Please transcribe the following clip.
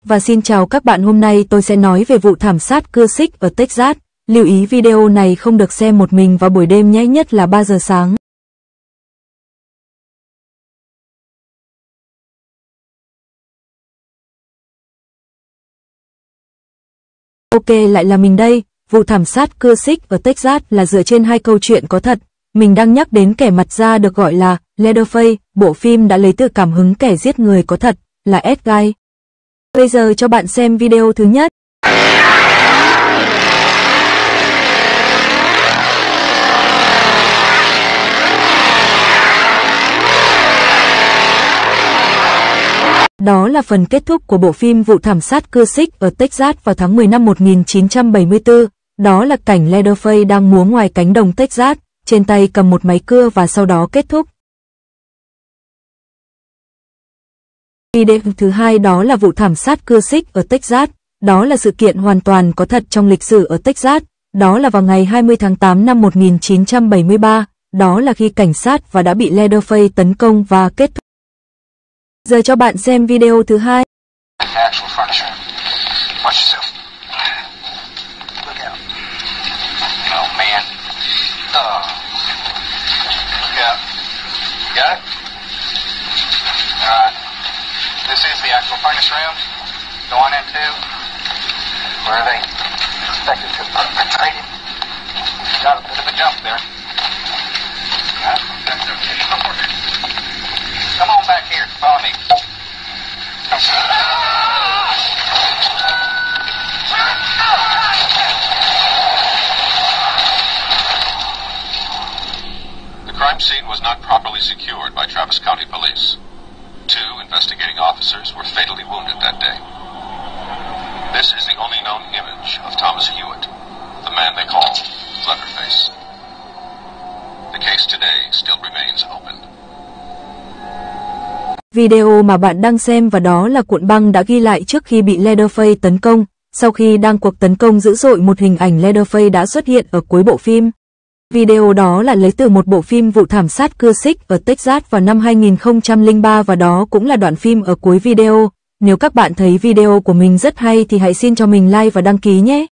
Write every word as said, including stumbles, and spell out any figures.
Và xin chào các bạn, hôm nay tôi sẽ nói về vụ thảm sát cưa xích ở Texas. Lưu ý video này không được xem một mình vào buổi đêm nhé, nhất là ba giờ sáng. Ok, lại là mình đây. Vụ thảm sát cưa xích ở Texas là dựa trên hai câu chuyện có thật. Mình đang nhắc đến kẻ mặt da được gọi là Leatherface. Bộ phim đã lấy từ cảm hứng kẻ giết người có thật là Ed Gein. Bây giờ cho bạn xem video thứ nhất. Đó là phần kết thúc của bộ phim vụ thảm sát cưa xích ở Texas vào tháng mười năm một nghìn chín trăm bảy mươi tư. Đó là cảnh Leatherface đang múa ngoài cánh đồng Texas, trên tay cầm một máy cưa và sau đó kết thúc. Video thứ hai đó là vụ thảm sát cưa xích ở Texas. Đó là sự kiện hoàn toàn có thật trong lịch sử ở Texas. Đó là vào ngày hai mươi tháng tám năm một nghìn chín trăm bảy mươi ba. Đó là khi cảnh sát và đã bị Leatherface tấn công và kết thúc. Giờ cho bạn xem video thứ hai. This is the actual furnace room. Go on into. Where are they expected to perpetrate it? Got a bit of a jump there. Come on back here. Follow me. The crime scene was not properly secured by Travis County Police. Two investigating officers were fatally wounded that day. This is the only known image of Thomas Hewitt, the man they call Leatherface. The case today still remains open. Video mà bạn đang xem và đó là cuộn băng đã ghi lại trước khi bị Leatherface tấn công. Sau khi đang cuộc tấn công dữ dội, một hình ảnh Leatherface đã xuất hiện ở cuối bộ phim. Video đó là lấy từ một bộ phim vụ thảm sát cưa xích ở Texas vào năm hai nghìn không trăm lẻ ba và đó cũng là đoạn phim ở cuối video. Nếu các bạn thấy video của mình rất hay thì hãy xin cho mình like và đăng ký nhé.